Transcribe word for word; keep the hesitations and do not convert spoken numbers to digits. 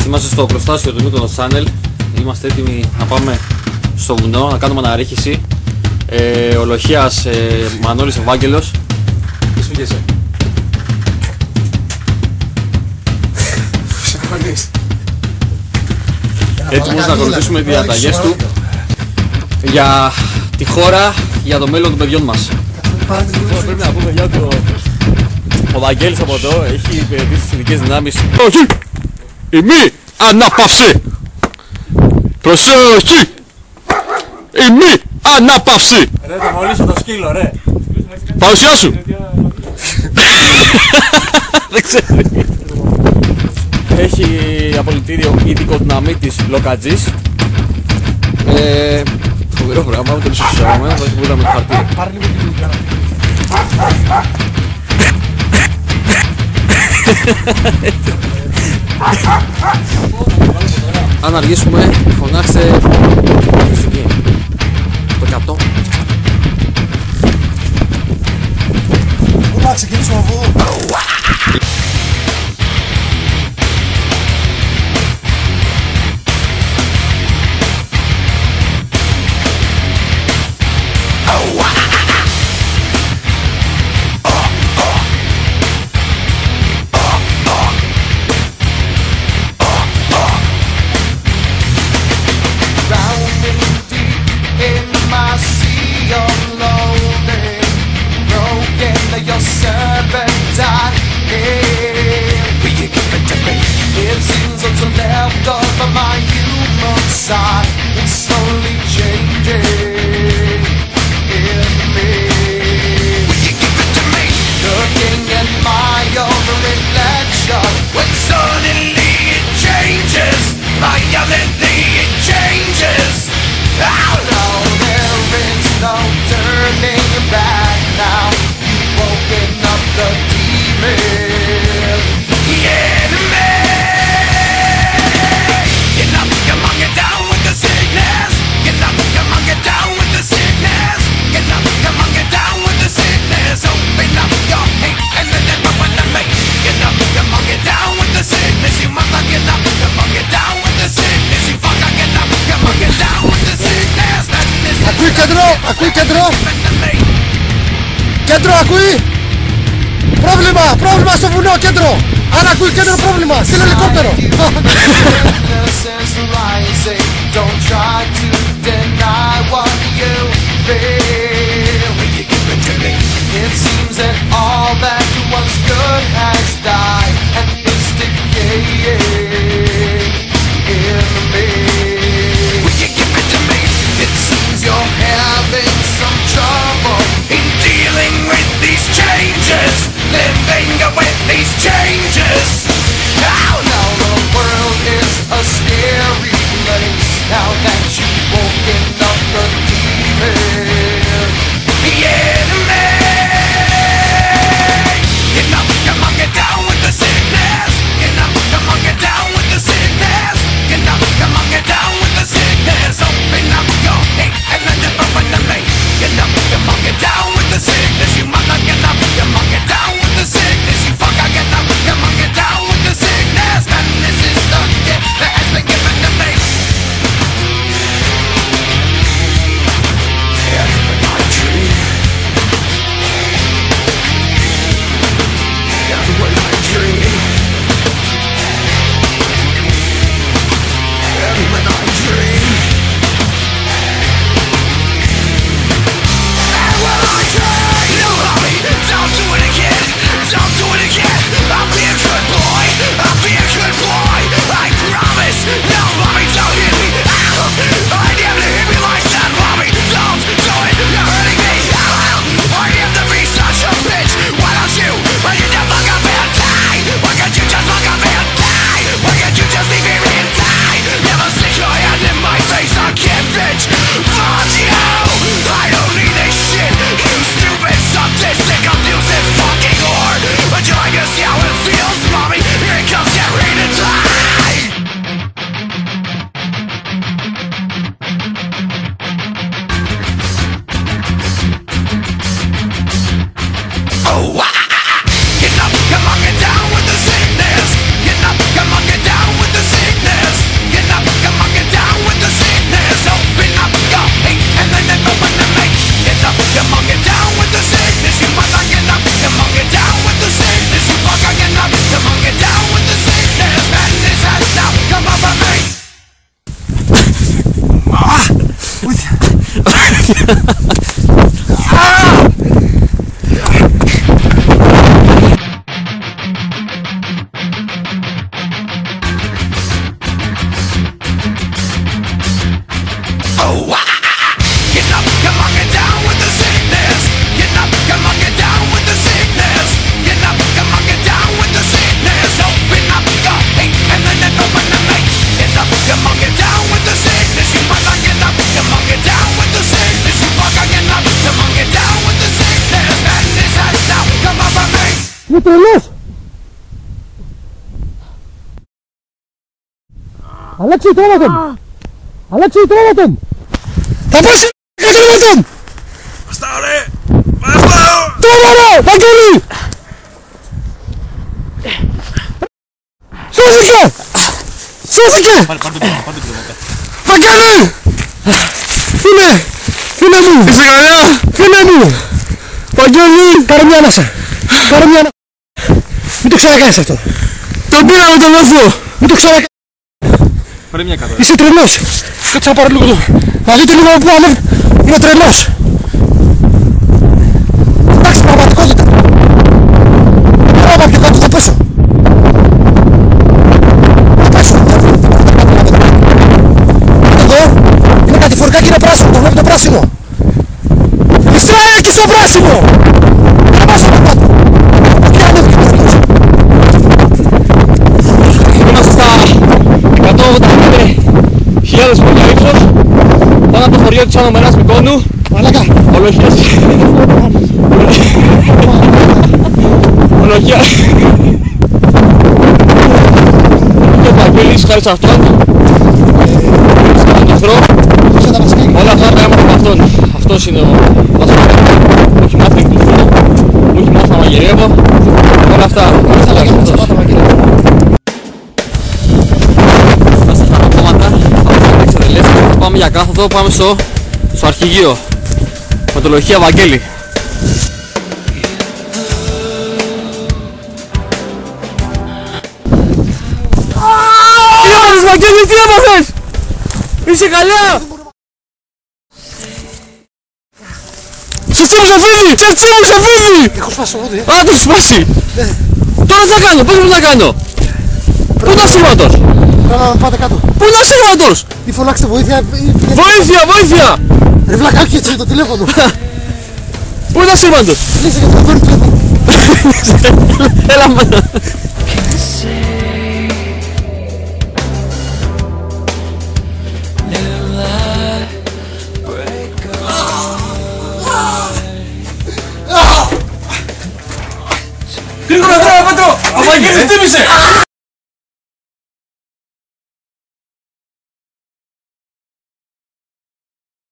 Είμαστε στο προστάσιο του Mykonos Channel. Είμαστε έτοιμοι να πάμε στο βουνό, να κάνουμε αναρρίχηση. Ε, ο Λοχείας ε, Μανώλης Ευάγγελος. Ήσουν και εσύ. Έτοιμος να ακολουθήσουμε τις διαταγές του για τη χώρα, για το μέλλον των παιδιών μας. Πρέπει να πούμε για το... Ο Βαγγέλης από εδώ έχει υπηρετήσει τις ειδικές δυνάμεις. Όχι! Ημί ανάπαυση! Προσοχή! Ημί ανάπαυση! Ρε θα μολύσω το σκύλο ρε! Παρουσιά σου! Δεν ξέρω. Έχει απολυτήριο ειδικό δυναμίτης Λοκατζής. Ε, φοβερό πράγμα, με το λύσω στους αγωμένους, θα έχει βούλα με το χαρτί. Πάρε λίγο την δουλειά. Αν αργήσουμε, φωνάξτε το εκατό. Πού να ξεκινήσουμε από εδώ. Ακούει κέντρο, ακούει κέντρο. Κέντρο ακούει. Πρόβλημα, πρόβλημα στο βουνό, κέντρο. Αν ακούει κέντρο πρόβλημα, στείλ ελικόπτερο. Living with these changes. Oh no, the world is a scary Είσαι τρελός! Αλέξη, τρώμα τον! Αλέξη, τρώμα τον! Θα πέσει! Τρώμα τον! Βαστάω ρε! Βαστάω! Τρώμα ρε! Βαγγέλη! Σώθηκε! Σώθηκε! Βαγγέλη! Φίλε! Φίλε μου! Είσαι καλά! Φίλε μου! Βαγγέλη! Κάρε μια ανάσα! Κάρε μια ανάσα! Μην το ξανακάνεις αυτό! Τον πήραμε τον λόφο! Μην το ξανακάνεις! Πρέπει μια κάτω. Είσαι τρελός! Κάτσε να πάρω λίγο εδώ! Να δείτε λίγο που ανέβει! Είναι τρελός! Εντάξει, πραγματικότητα! Άμα πιο κάτω θα πέσω! Θα πέσω! Εδώ είναι κατηφορικά και είναι πράσινο! Το βλέπετε πράσινο! Ιστράει εκεί στο πράσινο! Να πάσω από κάτω! Και ανέβηκε το τρελός! Είμαστε στα εκατόν ογδόντα πέντε χιλιάδες μέτρα ύψος πάνω από το χωριό της Άνω Μεράς Μικόνου. Μαλάκα! Ολοχίας. Ολοχία. Και ο Βαγγέλης, χάρη σε αυτόν, στον τυφρό, όλα αυτά τα έμαθα από αυτόν. Αυτός είναι ο Βασίλης. Μου έχει μάθει να κουφώ, μου έχει μάθει να μαγειρεύω, όλα αυτά. Είμαστε στα αναπτώματα, πάμε στα εξαιρελές, πάμε για κάθοδο, πάμε στο, στο αρχηγείο. Με το Λοχεία Βαγγέλη. Τι έπαθες Βαγγέλη, τι έπαθες! Είσαι καλά! Σε τσίμουσα φίδι! Σε τσίμουσα φίδι! Έχω σπάσει το πόδι! Α, το σου σπάσει! Τώρα τι θα κάνω, πώς θα κάνω! Πού είναι ο ασύρματος! Καλά, πάτε κάτω! Πού είναι ο ασύρματος! Ή φωνάξτε βοήθεια! Βοήθεια, βοήθεια! Ρε βλάκα, όχι έτσι το τηλέφωνο! Πού είναι ο ασύρματος! Κλείσε γιατί δεν παίρνει τηλέφωνο! Έλα μάνα! Γρήγορα, γρήγορα, Πέτρο! Ο Βαγγέλης χτύπησε!